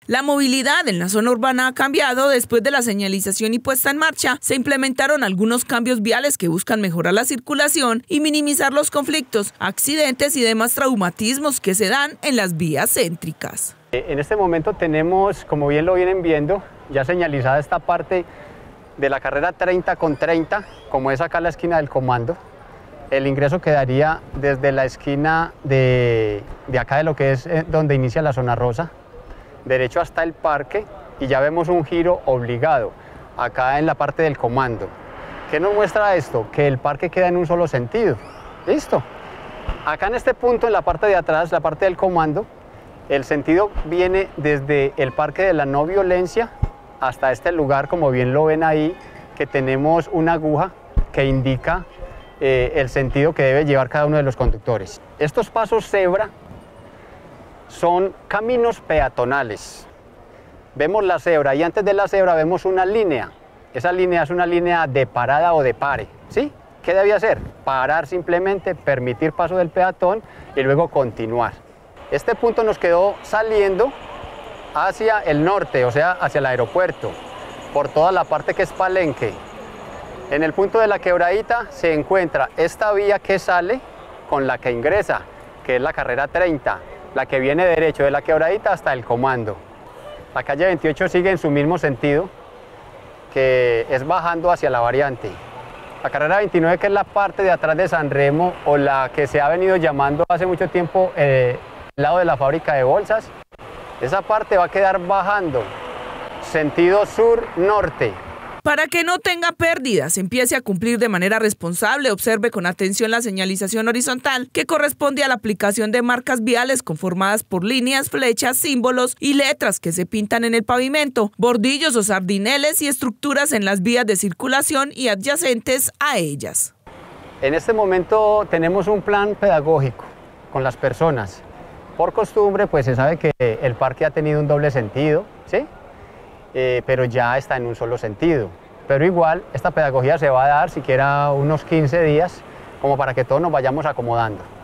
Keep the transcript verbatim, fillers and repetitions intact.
La movilidad en la zona urbana ha cambiado. Después de la señalización y puesta en marcha, se implementaron algunos cambios viales que buscan mejorar la circulación y minimizar los conflictos, accidentes y demás traumatismos que se dan en las vías céntricas. En este momento tenemos, como bien lo vienen viendo, ya señalizada esta parte de la carrera treinta con treinta, como es acá la esquina del Comando. El ingreso quedaría desde la esquina de, de acá de lo que es donde inicia la zona rosa, derecho hasta el parque, y ya vemos un giro obligado acá en la parte del Comando. ¿Qué nos muestra esto? Que el parque queda en un solo sentido. ¿Listo? Acá en este punto, en la parte de atrás, la parte del Comando, el sentido viene desde el Parque de la No Violencia hasta este lugar, como bien lo ven ahí, que tenemos una aguja que indica eh, el sentido que debe llevar cada uno de los conductores. Estos pasos cebra son caminos peatonales. Vemos la cebra y antes de la cebra vemos una línea. Esa línea es una línea de parada o de pare, ¿sí? ¿Qué debe hacer? Parar simplemente, permitir paso del peatón y luego continuar. Este punto nos quedó saliendo hacia el norte, o sea, hacia el aeropuerto, por toda la parte que es Palenque. En el punto de la Quebradita se encuentra esta vía que sale con la que ingresa, que es la carrera treinta. La que viene derecho de la Quebradita hasta el Comando. La calle veintiocho sigue en su mismo sentido, que es bajando hacia la variante. La carrera veintinueve, que es la parte de atrás de San Remo, o la que se ha venido llamando hace mucho tiempo eh, el lado de la fábrica de bolsas, esa parte va a quedar bajando, sentido sur-norte. Para que no tenga pérdidas, empiece a cumplir de manera responsable, observe con atención la señalización horizontal que corresponde a la aplicación de marcas viales conformadas por líneas, flechas, símbolos y letras que se pintan en el pavimento, bordillos o sardineles y estructuras en las vías de circulación y adyacentes a ellas. En este momento tenemos un plan pedagógico con las personas. Por costumbre, pues se sabe que el parque ha tenido un doble sentido, ¿sí? Eh, pero ya está en un solo sentido. Pero igual, esta pedagogía se va a dar siquiera unos quince días, como para que todos nos vayamos acomodando.